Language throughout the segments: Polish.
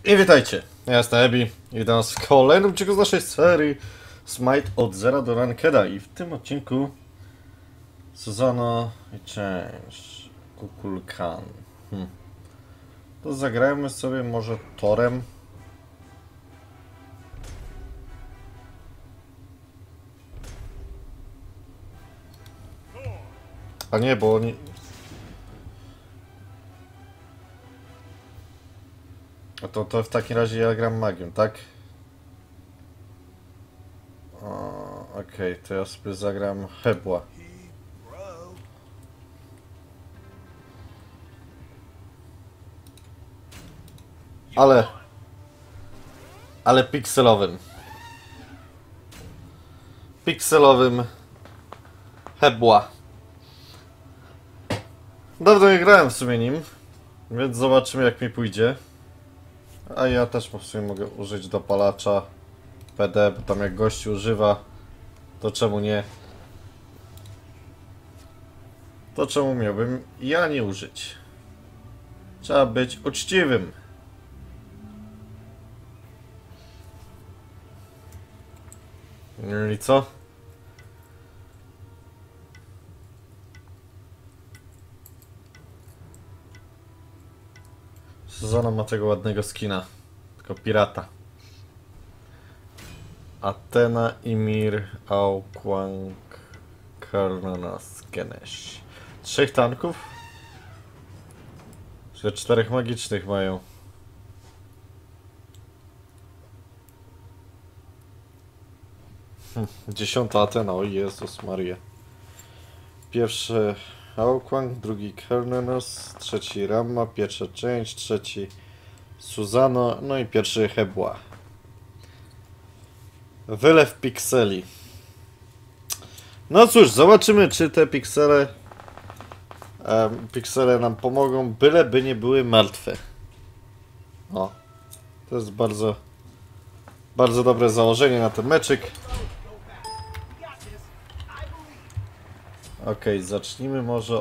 I witajcie, ja jestem Ebi i witam was w kolejnym odcinku z naszej serii Smite od zera do Rankeda. I w tym odcinku Susano i Change Kukulkan. To zagrajmy sobie może Torem. A nie, bo oni... A to w takim razie ja gram magią, tak? Okej, to ja sobie zagram Hebła. Ale pikselowym. Pikselowym Hebła. Dawno nie grałem w sumie nim, więc zobaczymy jak mi pójdzie. A ja też w sumie mogę użyć dopalacza PD, bo tam jak gości używa, to czemu nie? To czemu miałbym ja nie użyć? Trzeba być uczciwym. I co? Suzana ma tego ładnego skina, tylko pirata. Athena, Ymir, Aukwank, Karnanas, Ganesh. 3 tanków? Że 4 magicznych mają. Dziesiąta Athena, o Jezus Maria. Pierwszy Aukwank, drugi Karnanas, trzeci Ramma, pierwsza część, trzeci Susano, no i pierwszy Hebła. Wylew pikseli. No cóż, zobaczymy czy te piksele nam pomogą, byleby nie były martwe. O, to jest bardzo dobre założenie na ten meczyk. Okej, zacznijmy może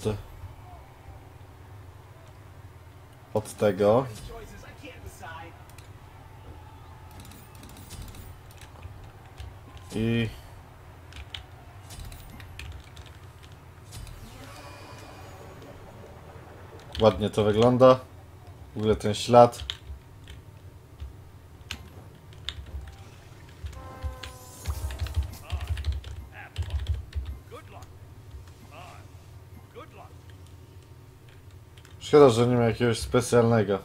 od tego. I ładnie to wygląda. W ogóle ten ślad. Szkoda, że nie ma jakiegoś specjalnego.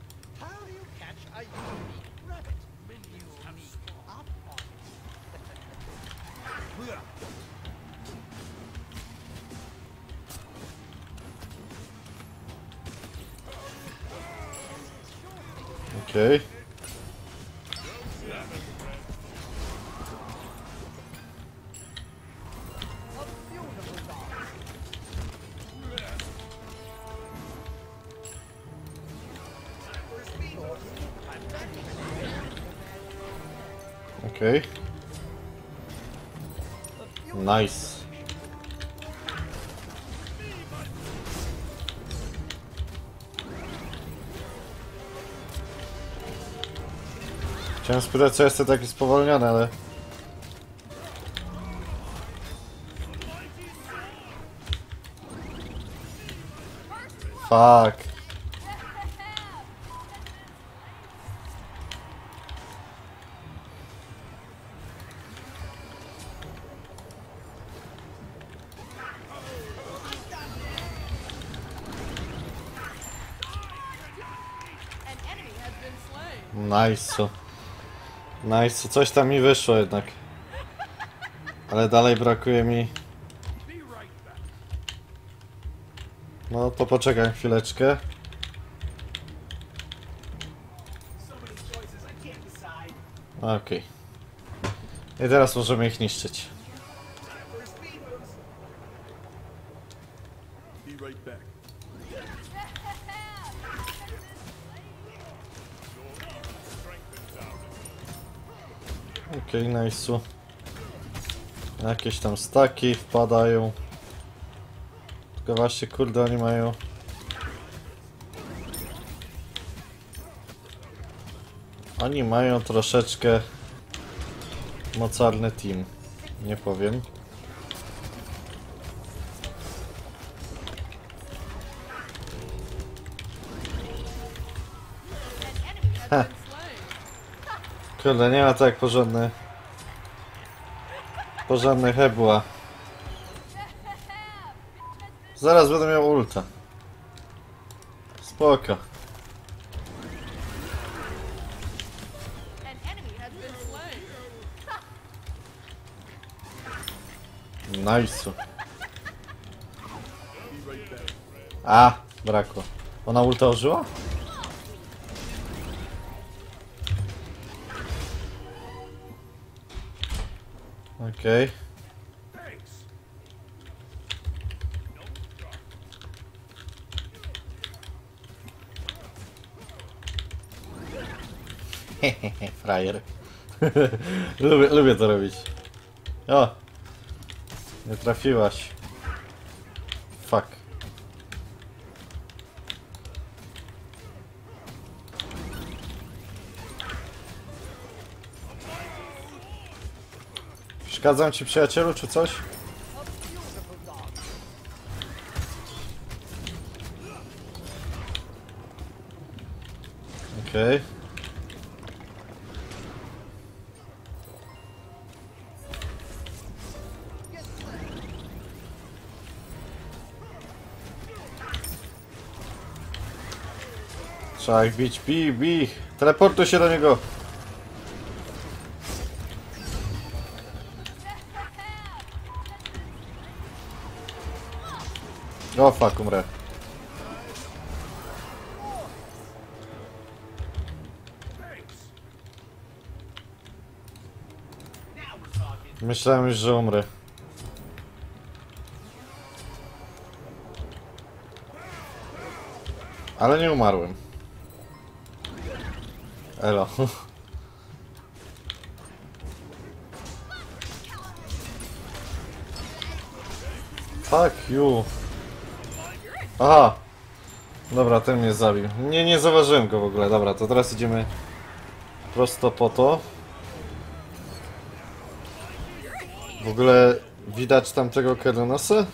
Okej. Okej. Nice. Chciałem spytać, co jest to taki spowolniony, ale... Fuck. Nice. Nice, coś tam mi wyszło jednak. Ale dalej brakuje mi... No to poczekaj chwileczkę. Okej. I teraz możemy ich niszczyć. Okej, nice. Jakieś tam staki wpadają. Tylko właśnie, kurde, oni mają Oni mają troszeczkę mocarny team. Nie powiem. Ha. Kurde, nie ma tak porządny hebła. Zaraz będę miał ulta. Spoko. Nice. A, brakło. Ona ulta użyła? Okej. Hehehe, frajer. lubię to robić. O! Nie trafiłaś. Fuck. Przeszkadzam ci, przyjacielu, czy coś? Okej. Trzeba ich bić, bij! Teleportuj się do niego! O fuck, umrę. Myślałem już, że umrę. Ale nie umarłem. Elo. Fuck you. Aha. Dobra, ten mnie zabił. Nie zauważyłem go w ogóle. Dobra, to teraz idziemy prosto po to. W ogóle widać tamtego Keronasa?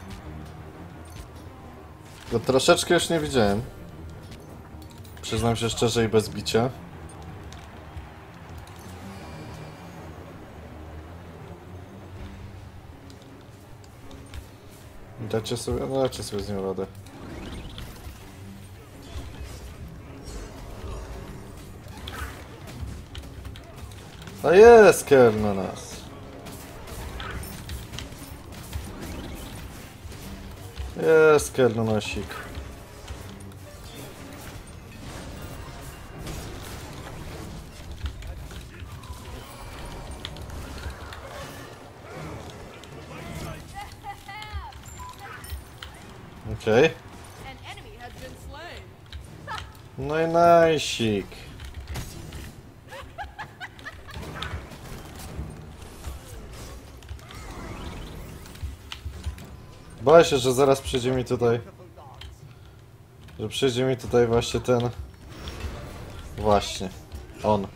Go troszeczkę już nie widziałem. Przyznam się szczerze i bez bicia. Dacie sobie, no dacie sobie z nią radę. A jest Keronas. Jest Keronasik. Okej. No i najsik. Boję się, że zaraz przyjdzie mi tutaj... Że przyjdzie mi tutaj właśnie ten... Właśnie. On.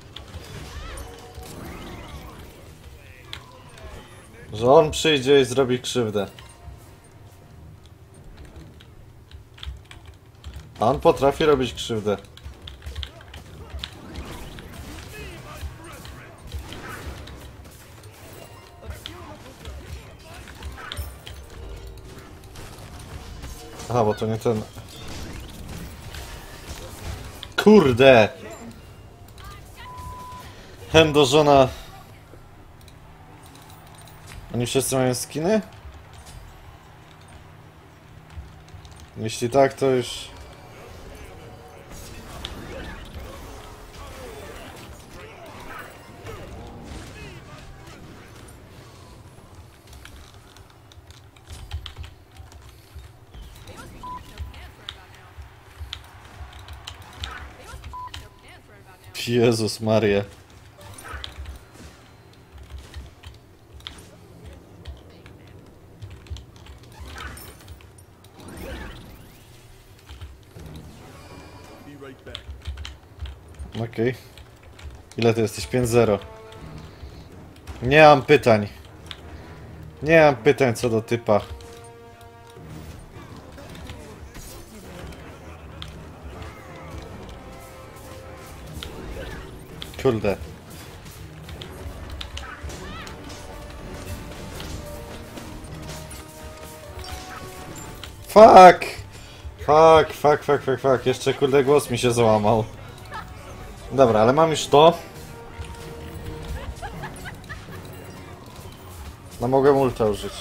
Że on przyjdzie i zrobi krzywdę. A on potrafi robić krzywdę. Aha, bo to nie ten... Kurde! Hendo, żona... Oni wszyscy mają skiny? Jeśli tak, to już... Jezus Maria. Okej. Ile ty jesteś? 5-0. Nie mam pytań. Nie mam pytań co do typa. Kurde. Fuck! Fuck. Jeszcze kurde głos mi się załamał. Dobra, ale mam już to. No mogę ulta użyć.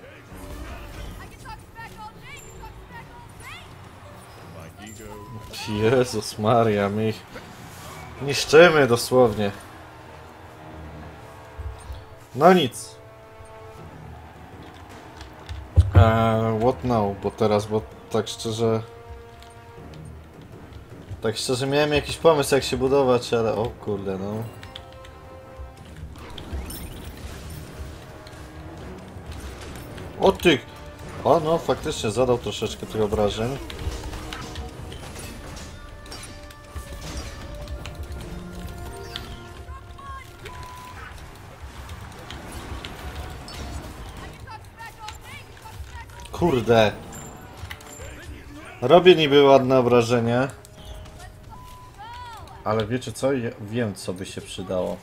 Jezus Maria, my ich niszczymy dosłownie. No nic. What now? Bo teraz, bo tak szczerze... Tak szczerze miałem jakiś pomysł jak się budować, ale o kurde no. O ty! O no, faktycznie zadał troszeczkę tych obrażeń. Kurde. Robię niby ładne obrażenie. Ale wiecie co? Ja wiem co by się przydało.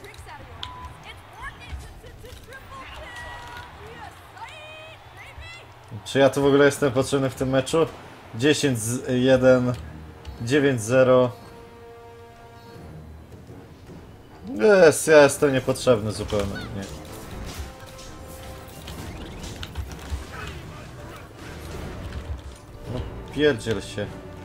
Czy ja tu w ogóle jestem potrzebny w tym meczu? 10-1 9-0. Ja jestem niepotrzebny zupełnie. Nie. No pierdziel się.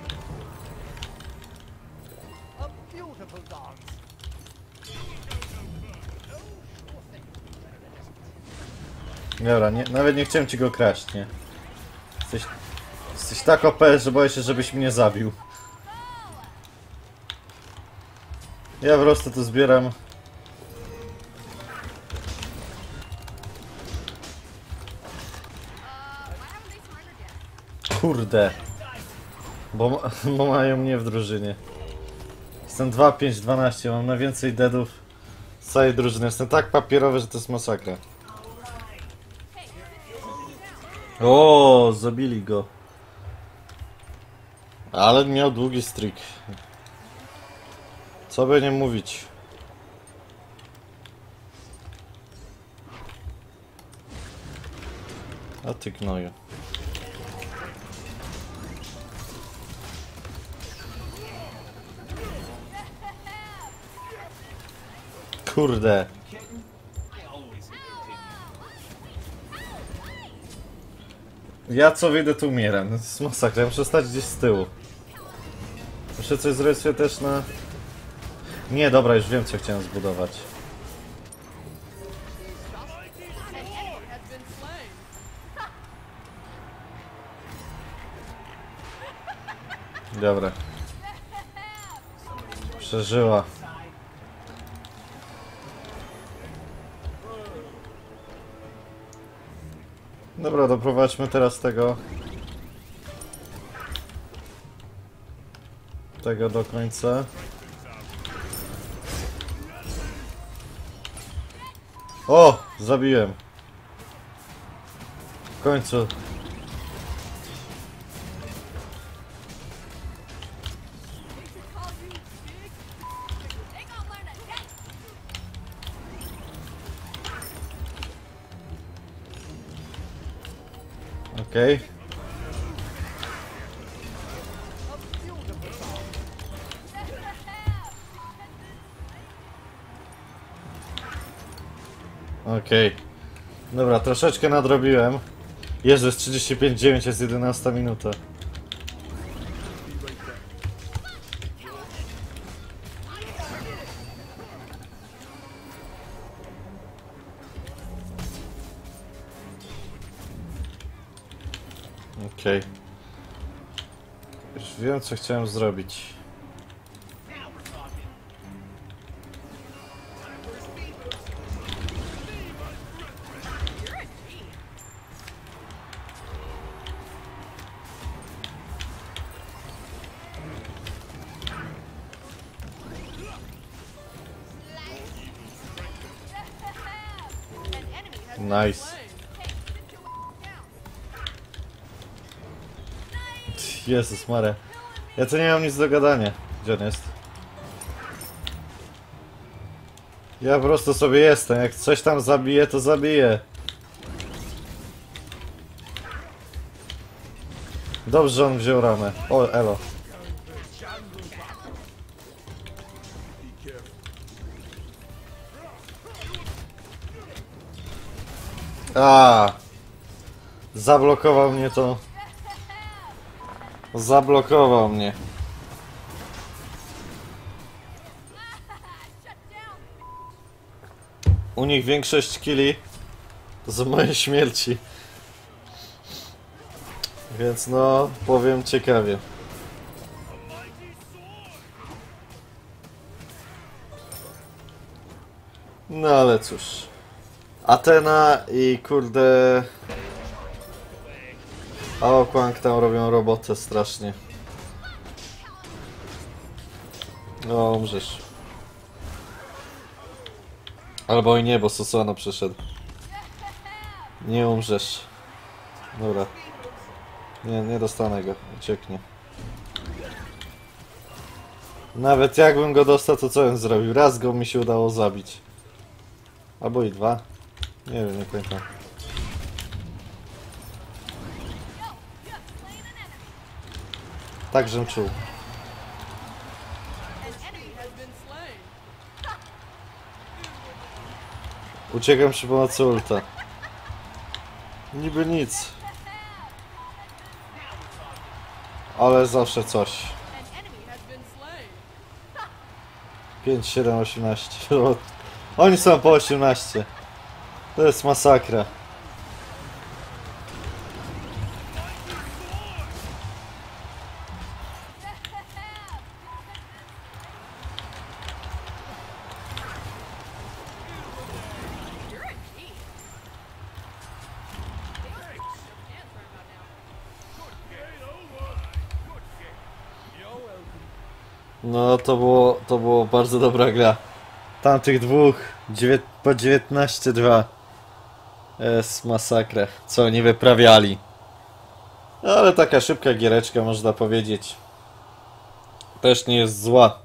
Dobra, nie, nawet nie chciałem ci go kraść, nie? Jesteś tak OP, że boję się, żebyś mnie zabił. Ja po prostu tu zbieram. Kurde. Bo mają mnie w drużynie. Jestem 2-5-12, mam najwięcej deadów z całej drużyny. Jestem tak papierowy, że to jest masakra. O, zabili go. Ale miał długi streak. Co by nie mówić. A ty gnoju. Kurde. Ja co wyjdę tu umieram. To jest masakra, muszę stać gdzieś z tyłu. Muszę coś zrobić sobie też na... Nie, dobra, już wiem co chciałem zbudować. Dobra. Przeżyła. Dobra, doprowadźmy teraz tego do końca. O! Zabiłem. W końcu. Okej. Okej. Dobra, troszeczkę nadrobiłem. Jezu, jest 35-9, jest 11 minuta. Okej. Już wiem co chciałem zrobić. Nice. Jezus Maria. Ja tu nie mam nic do gadania. Gdzie on jest? Ja po prostu sobie jestem. Jak coś tam zabije, to zabije. Dobrze, że on wziął ramę. O, elo. A, zablokował mnie to. Zablokował mnie. U nich większość killi z mojej śmierci. Więc no, powiem ciekawie. No ale cóż. Atena i kurde... Aokwang tam robią robotę strasznie. No, umrzesz. Albo i nie, bo Susano przyszedł. Nie umrzesz. Dobra. Nie dostanę go. Ucieknie. Nawet jakbym go dostał, to co bym zrobił? Raz go mi się udało zabić. Albo i dwa. Nie wiem, nie pamiętam. Tak, żem czuł. Uciekam przy pomocy ulta. Niby nic. Ale zawsze coś. 5, 7, 18. Oni są po 18. To jest masakra. No to było bardzo dobra gra. Tamtych dwóch po 19-2 jest masakra, co oni wyprawiali. Ale taka szybka giereczka, można powiedzieć. Też nie jest zła.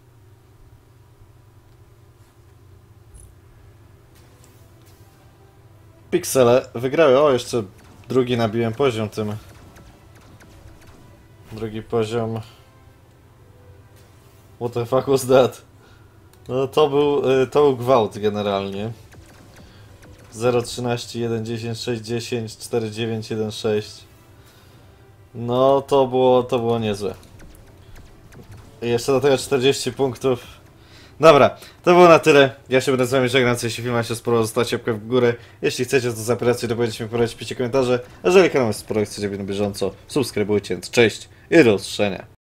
Piksele wygrały. O, jeszcze drugi nabiłem poziom tym. Drugi poziom. What the fuck was that? No to był gwałt generalnie. 0,13, 1,10, 6,10, 4,9, 1,6. No to było niezłe. I jeszcze do tego 40 punktów. Dobra, to było na tyle. Ja się będę z wami żegnać. Jeśli film wam się sporo, zostawcie łapkę w górę. Jeśli chcecie, to zapraszajcie, to powiedzcie mi, piszcie komentarze. A jeżeli kanał jest sporo i chcecie być na bieżąco, subskrybujcie. Cześć i do usłyszenia.